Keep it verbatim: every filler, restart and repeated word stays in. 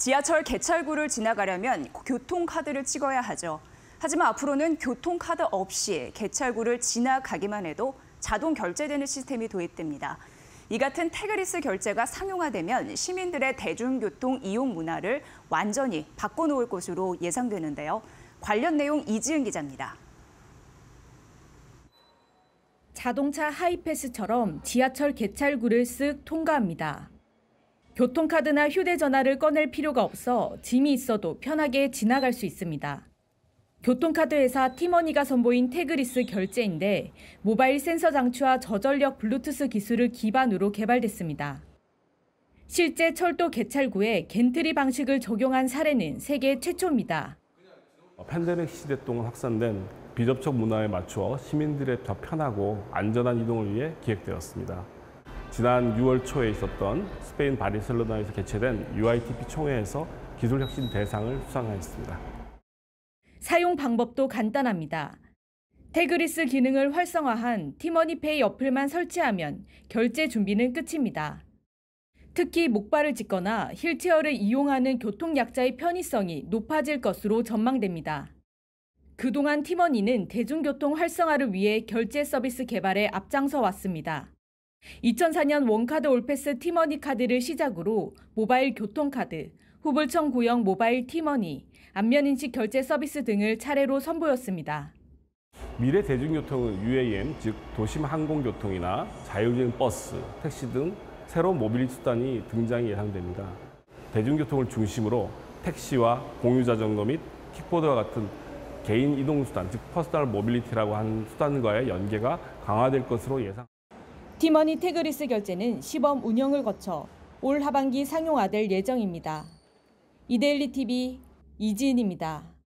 지하철 개찰구를 지나가려면 교통카드를 찍어야 하죠. 하지만 앞으로는 교통카드 없이 개찰구를 지나가기만 해도 자동 결제되는 시스템이 도입됩니다. 이 같은 태그리스 결제가 상용화되면 시민들의 대중교통 이용 문화를 완전히 바꿔놓을 것으로 예상되는데요. 관련 내용 이지은 기자입니다. 자동차 하이패스처럼 지하철 개찰구를 쓱 통과합니다. 교통카드나 휴대전화를 꺼낼 필요가 없어 짐이 있어도 편하게 지나갈 수 있습니다. 교통카드 회사 티머니가 선보인 태그리스 결제인데 모바일 센서 장치와 저전력 블루투스 기술을 기반으로 개발됐습니다. 실제 철도 개찰구에 겐트리 방식을 적용한 사례는 세계 최초입니다. 팬데믹 시대 동안 확산된 비접촉 문화에 맞추어 시민들의 더 편하고 안전한 이동을 위해 기획되었습니다. 지난 유월 초에 있었던 스페인 바르셀로나에서 개최된 유아이티피 총회에서 기술혁신 대상을 수상하였습니다. 사용 방법도 간단합니다. 태그리스 기능을 활성화한 티머니페이 어플만 설치하면 결제 준비는 끝입니다. 특히 목발을 짚거나 휠체어를 이용하는 교통약자의 편의성이 높아질 것으로 전망됩니다. 그동안 티머니는 대중교통 활성화를 위해 결제 서비스 개발에 앞장서 왔습니다. 이천사 년 원카드 올패스 티머니 카드를 시작으로 모바일 교통카드, 후불청 구형 모바일 티머니, 안면인식 결제 서비스 등을 차례로 선보였습니다. 미래 대중교통은 유에이엠, 즉 도심 항공교통이나 자율주행 버스, 택시 등 새로운 모빌리티 수단이 등장이 예상됩니다. 대중교통을 중심으로 택시와 공유자전거 및 킥보드와 같은 개인 이동수단, 즉 퍼스널 모빌리티라고 하는 수단과의 연계가 강화될 것으로 예상. 티머니 태그리스 결제는 시범 운영을 거쳐 올 하반기 상용화될 예정입니다. 이데일리 티비 이지은입니다.